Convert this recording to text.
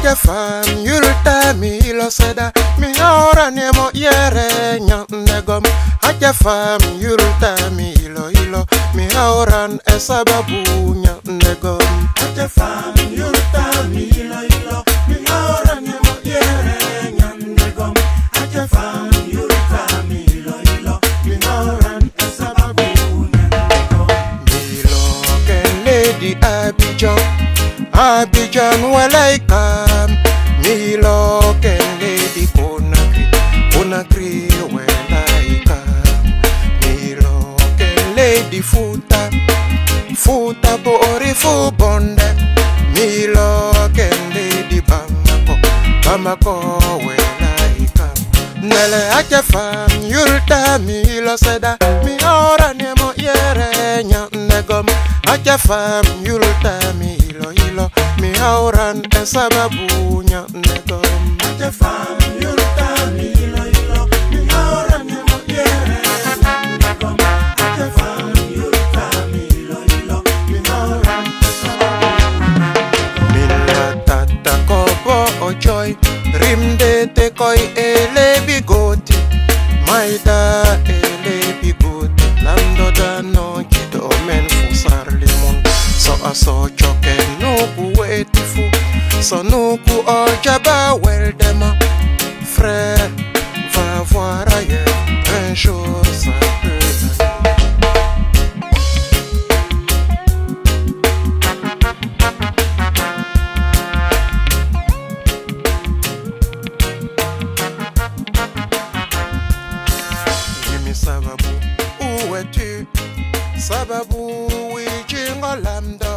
aja fam yulta mi lo seda mi ora nemo yere nyandegom aja fam yulta mi lo ilo mi oran e sababu nyandegom aja fam yulta mi lo ilo mi oran nemo yere nyandegom aja fam yulta mi lo ilo mi oran e sababu nyandegom mi lo ken lady Abidjan walaikam Milo ken lady Conakry walaikam Milo ken lady Futa bori fu bonde Milo ken lady Bamako walaikam Nele aja fam yulta Milo seda mi ora nemo yere nyandegom aja fam yulta Milo mi auran e sababu nyandegom aja fam yulta Milo mi auran e mo yere nyandegom aja fam yulta Milo mi auran e sababu mila tata kobo ojoy rimde te koi ele bigoti maida ele bigoti lando da no kido men fusar limon so aso choke nuku wetifu so nuku ojaba weldema frère va voir ailleurs un jour ça peut Gimme sababu où es-tu sababu wijinga lambda